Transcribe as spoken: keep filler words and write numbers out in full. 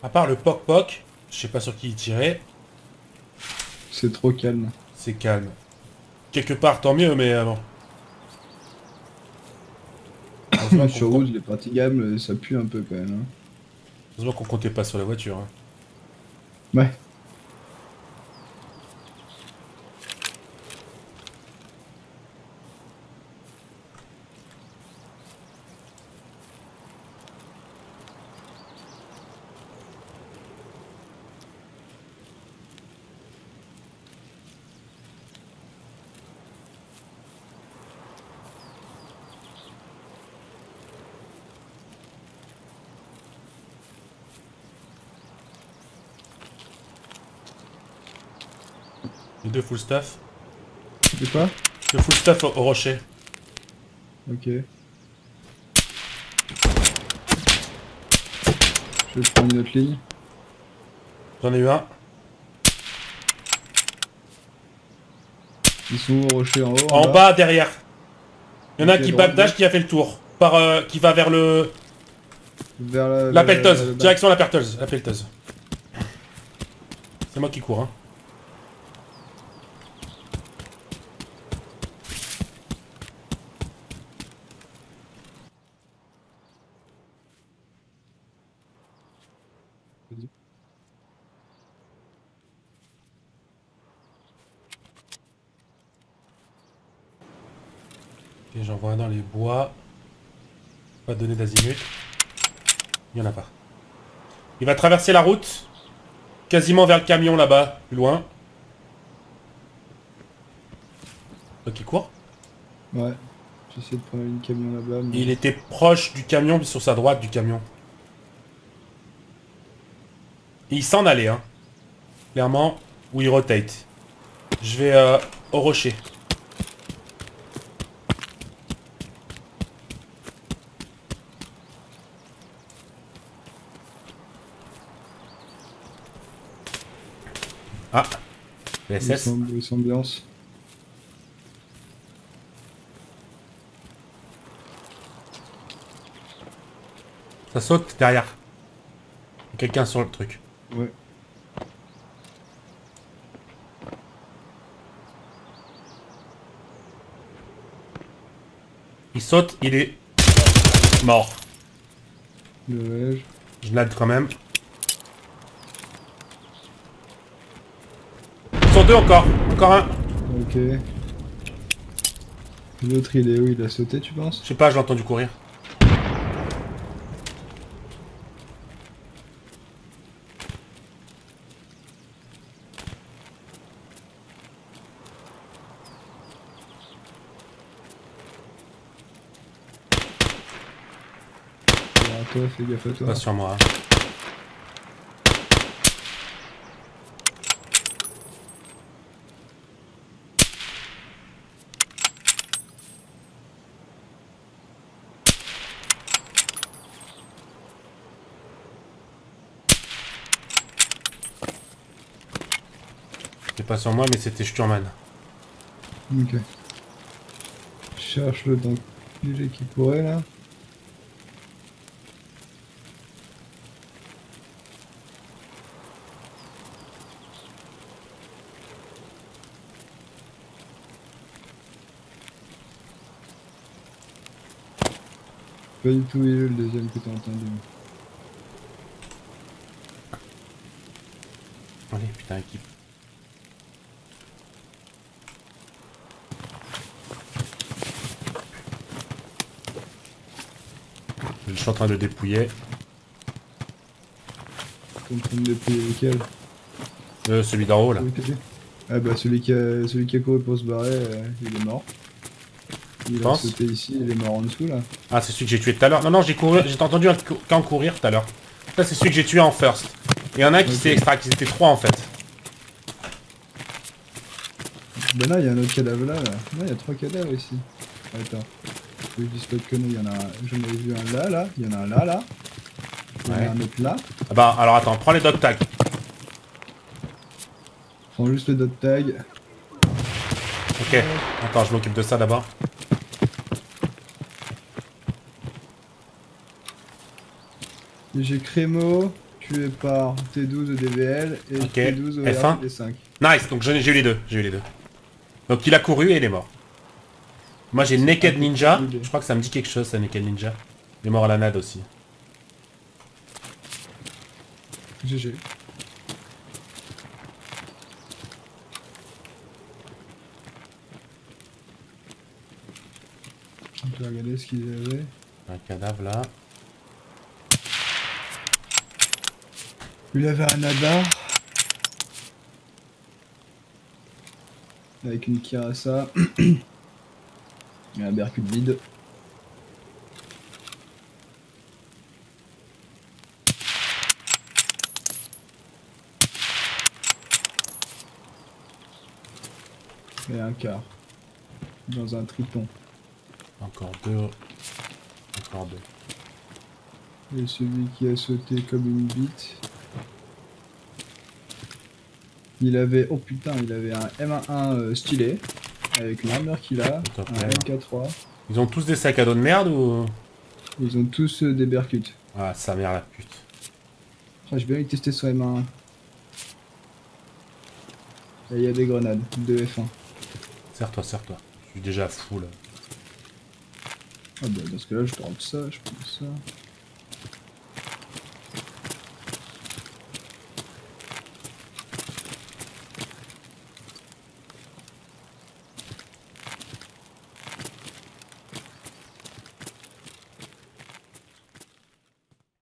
À part le poc-poc, je sais pas sur qui il tirait. C'est trop calme. C'est calme. Quelque part, tant mieux, mais euh, bon. Heureusement qu'on Sur com- route, les praticables, ça pue un peu quand même. Hein. heureusement qu'on comptait pas sur la voiture. Hein. Ouais. Les deux full staff. C'est quoi? Le full staff au, au rocher. Ok. Je vais prendre une autre ligne. J'en ai eu un. Ils sont où, au rocher en haut? En bas, derrière. Il y en a un Ok, qui droite, backdash gauche. qui a fait le tour. Par, euh, qui va vers le... Vers la... La le- pelleteuse. le bas. Direction la pelleteuse. La pelleteuse. C'est moi qui cours, hein. Et j'en vois un dans les bois. Pas donné d'azimut. Il y en a pas. Il va traverser la route. Quasiment vers le camion là-bas. Plus loin. Ok, il court. Ouais. J'essaie de prendre une camion là-bas. Mais... Il était proche du camion, sur sa droite du camion. Et il s'en allait, hein. Clairement. Ou il rotate. Je vais euh, au rocher. Ah. Le S Grosse S. amb- grosse ambiance. Ça saute derrière. Il y a quelqu'un sur le truc. Ouais. Il saute, il est mort. Dommage. Je nade quand même. Ils sont deux encore. Encore un. Ok. L'autre, il est où? Il a sauté, tu penses? Je sais pas, j'ai entendu courir. Alors, toi, fais gaffe à toi. Pas sur moi. C'était pas sur moi, mais c'était Sturman. Ok. Je cherche le donc léger qui pourrait là. Pas du tout il est le deuxième que t'as entendu. Allez, putain, équipe. Je suis en train de le dépouiller. T'es en train de dépouiller lequel? Euh, celui d'en haut, là. Oui, t'as vu. Ah bah celui qui a celui qui a couru pour se barrer, euh, il est mort. Il a penses sauté ici, il est mort en dessous là. Ah, c'est celui que j'ai tué tout à l'heure. Non, non, j'ai couru, j'ai entendu un cou- qu'en courir tout à l'heure. Ça, c'est celui que j'ai tué en first. Et il y en a qui Ok. s'est extra, qui étaient trois en fait. Bah là il y a un autre cadavre là, là. Non, il y a trois cadavres ici. Attends. Faut que je dise pas de conneries, il y en a un. J'en avais vu un là, là, il y en a un là, là. Il y en Ouais. a un autre là. Ah bah, alors attends, prends les dog tags. Prends juste le dot tag. Ok. Attends, je m'occupe de ça d'abord. J'ai Crémo, tué par T douze D V L et Ok. T douze F un. R T cinq. Nice, donc j'ai j'ai eu les deux, j'ai eu les deux. Donc il a couru et il est mort. Moi j'ai Naked Ninja, je crois que ça me dit quelque chose ça, Naked Ninja. Il est mort à la nade aussi. G G. On peut regarder ce qu'il avait. Un cadavre là. Il avait un Nadar. Avec une Kirasa. Et un Berkut vide. Et un quart. Dans un triton. Encore deux. Encore deux. Et celui qui a sauté comme une bite. Il avait, oh putain, il avait un M un euh, stylé. Avec l'armure qu'il a. Top, Un ouais. M K trois. Ils ont tous des sacs à dos de merde ou... Ils ont tous euh, des Berkuts. Ah sa mère la pute. Ah, j'ai bien envie de tester son M un. Et il y a des grenades de F un. Serre-toi, serre-toi. Je suis déjà fou là. Ah bah dans ce cas là je prends ça, je prends ça.